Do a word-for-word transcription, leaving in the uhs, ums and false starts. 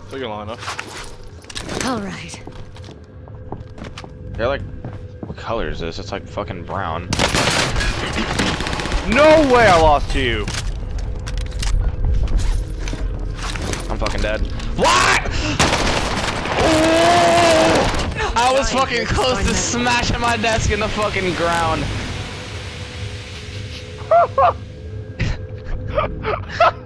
Took you long enough. All right. They're like, what color is this? It's like fucking brown. No way I lost to you. I'm fucking dead. What? Oh! I was fucking close to smashing my desk in the fucking ground.